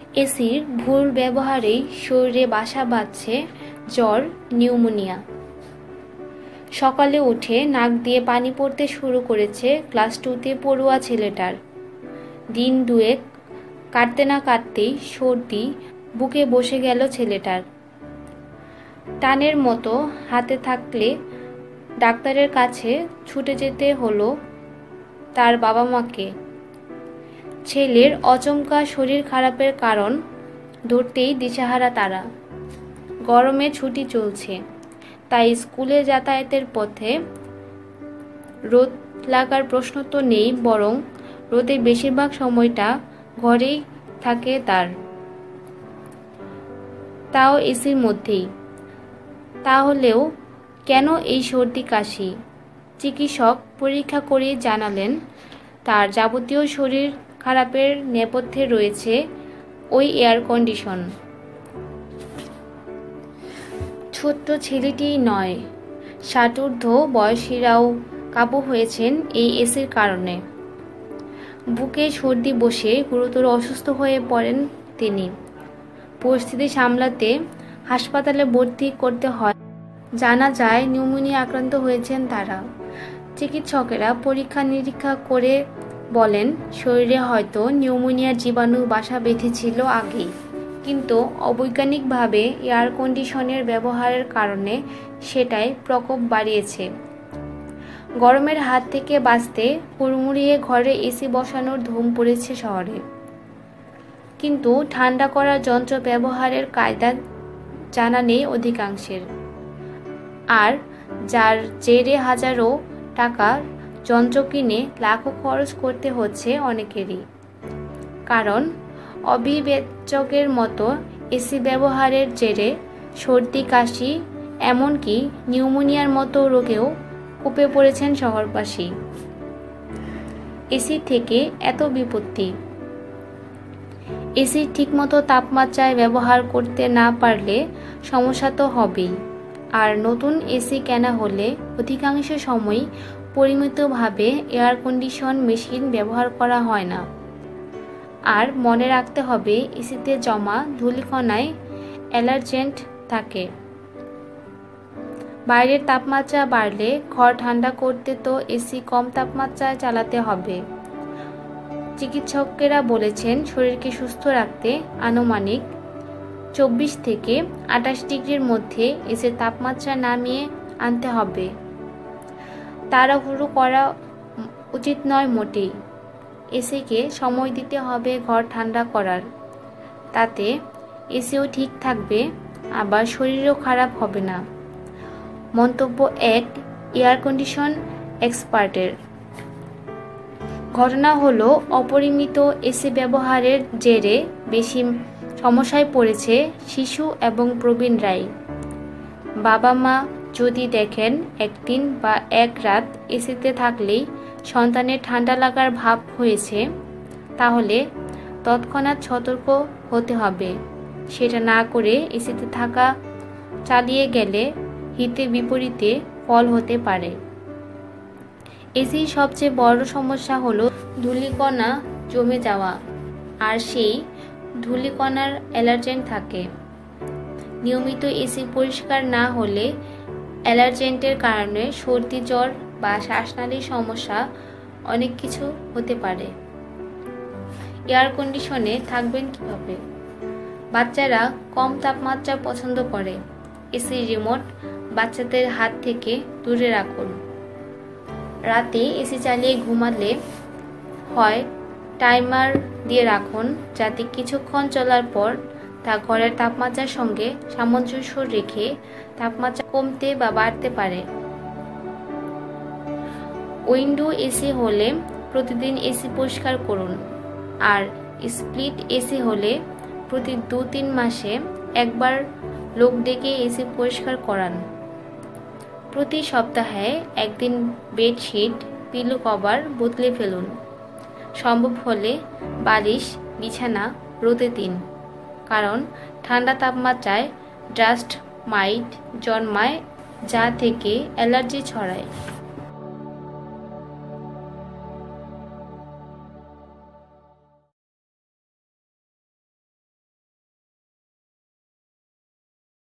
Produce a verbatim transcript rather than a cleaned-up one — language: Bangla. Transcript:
এসির ভুল ব্যবহারেই শরীরে বাসা বাঁধছে জ্বর, নিউমোনিয়া। সকালে উঠে নাক দিয়ে পানি পড়তে শুরু করেছে ক্লাস টুতে পড়ুয়া ছেলেটার। দিন দুয়েক কাটতে না কাটতেই সর্দি বুকে বসে গেল ছেলেটার। টানের মতো হাতে থাকলে ডাক্তারের কাছে ছুটে যেতে হলো তার বাবা মাকে। ছেলের অচমকা শরীর খারাপের কারণ ধরতেই দিশেহারা তারা। গরমে ছুটি চলছে, তাই স্কুলে যাতায়াতের পথে রোদ লাগার প্রশ্ন তো নেই, বরং রোদে বেশিরভাগ সময়টা ঘরেই থাকে তার, তাও এসির মধ্যেই। তাহলেও কেন এই সর্দি কাশি? চিকিৎসক পরীক্ষা করে জানালেন তার যাবতীয় শরীর খারাপের নেপথ্যে রয়েছে ওই এয়ার কন্ডিশন। ছোট্ট ছেলেটিই নয়, ষাটোর্ধ্ব বয়সীরাও কাবু হয়েছেন এই এসির কারণে। বুকে সর্দি বসে গুরুতর অসুস্থ হয়ে পড়েন তিনি। পরিস্থিতি সামলাতে হাসপাতালে ভর্তি করতে হয়। জানা যায় নিউমোনিয়া আক্রান্ত হয়েছেন তারা। চিকিৎসকেরা পরীক্ষা নিরীক্ষা করে বলেন শরীরে হয়তো নিউমোনিয়ার জীবাণু বাসা বেঁধেছিল আগেই, কিন্তু অবৈজ্ঞানিকভাবে এয়ার কন্ডিশনের ব্যবহারের কারণে সেটাই প্রকোপ বাড়িয়েছে। গরমের হাত থেকে বাঁচতে হুড়মুড়িয়ে ঘরে এসি বসানোর ধুম পড়েছে শহরে, কিন্তু ঠান্ডা করার যন্ত্র ব্যবহারের কায়দা জানা নেই অধিকাংশের। আর যার জেরে হাজারো টাকার যন্ত্র কিনে লাখো খরচ করতে হচ্ছে অনেকেরই। কারণ অবিবেচকের মতো এসি ব্যবহারের জেরে সর্দি, কাশি, এমনকি নিউমোনিয়ার মতো রোগেও কুপে পড়েছেন শহরবাসী। এসি থেকে এত বিপত্তি। এসি ঠিকমতো তাপমাত্রায় ব্যবহার করতে না পারলে সমস্যা তো হবেই। আর নতুন এসি কেনা হলে অধিকাংশ সময় পরিমিতভাবে এয়ার কন্ডিশন মেশিন ব্যবহার করা হয় না। আর মনে রাখতে হবে, এসিতে জমা ধূলিকণায় অ্যালার্জেন্ট থাকে। বাইরের তাপমাত্রা বাড়লে ঘর ঠান্ডা করতে তো এসি কম তাপমাত্রায় চালাতে হবে। চিকিৎসকেরা বলেছেন শরীরকে সুস্থ রাখতে আনুমানিক চব্বিশ থেকে আটাশ ডিগ্রির মধ্যে এসির তাপমাত্রা নামিয়ে আনতে হবে। তাড়াহুড়ো করা উচিত নয় মোটেই। এসিকে সময় দিতে হবে ঘর ঠান্ডা করার। তাতে এসিও ঠিক থাকবে, আবার শরীরও খারাপ হবে না। মন্তব্য এক এয়ার কন্ডিশন এক্সপার্টের। ঘটনা হলো, অপরিমিত এসি ব্যবহারের জেরে বেশি সমস্যায় পড়েছে শিশু এবং প্রবীণরাই। বাবা মা যদি দেখেন একদিন বা এক রাত এসিতে থাকলেই সন্তানের ঠান্ডা লাগার ভাব হয়েছে, তাহলে তৎক্ষণাৎ সতর্ক হতে হবে। সেটা না করে এসিতে থাকা চালিয়ে গেলে হিতে বিপরীতে ফল হতে পারে। এসির সবচেয়ে বড় সমস্যা হলো ধূলিকণা জমে যাওয়া, আর সেই ধূলিকণার অ্যালার্জেন্ট থাকে। নিয়মিত এসি পরিষ্কার না হলে অ্যালার্জেন্টের কারণে সর্দি, জ্বর বা শ্বাসনালীর সমস্যা অনেক কিছু হতে পারে। এয়ার কন্ডিশনে থাকবেন কিভাবে? বাচ্চারা কম তাপমাত্রা পছন্দ করে। এসির রিমোট বাচ্চাদের হাত থেকে দূরে রাখুন। রাতে এসি চালিয়ে ঘুমালে হয় টাইমার দিয়ে রাখুন, যাতে কিছুক্ষণ চলার পর তা ঘরের তাপমাত্রার সঙ্গে সামঞ্জস্য রেখে তাপমাত্রা কমতে বা বাড়তে পারে। উইন্ডো এসি হলে প্রতিদিন এসি পরিষ্কার করুন, আর স্প্লিট এসি হলে প্রতি দু তিন মাসে একবার লোক ডেকে এসি পরিষ্কার করান। প্রতি সপ্তাহে একদিন বেডশিট, পিলো কভার বদলে ফেলুন। সম্ভব হলে বালিশ, বিছানা রোদে দিন, কারণ ঠান্ডা তাপমাত্রায় ডাস্ট মাইট জন্মায়, যা থেকে অ্যালার্জি ছড়ায়।